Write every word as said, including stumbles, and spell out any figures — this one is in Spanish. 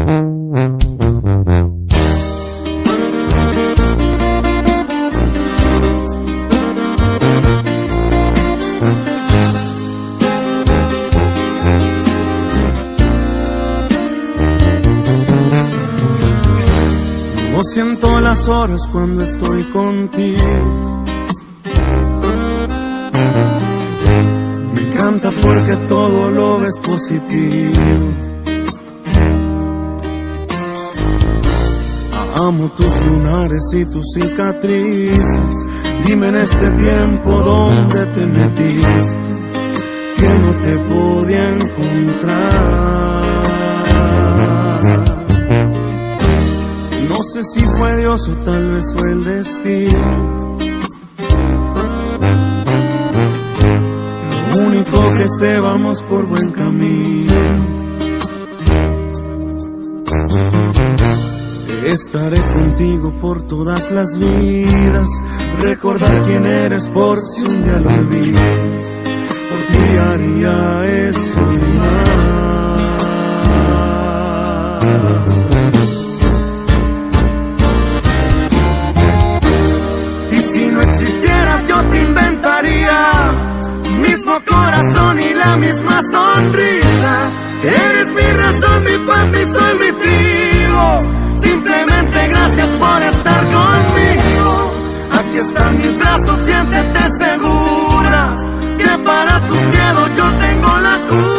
No siento las horas cuando estoy contigo. Me encanta porque todo lo ves positivo. Amo tus lunares y tus cicatrices. Dime en este tiempo dónde te metiste, que no te podía encontrar. No sé si fue Dios o tal vez fue el destino. Lo único que sé, vamos por buen camino. Estaré contigo por todas las vidas. Recordar quién eres por si un día lo olvidas. Por ti haría eso y más. Y si no existieras yo te inventaría mismo corazón y la misma sonrisa. Eres mi razón, mi paz, mi sol, mi trigo. Simplemente gracias por estar conmigo. Aquí están mis brazos, siéntete segura, que para tus miedos yo tengo la cura.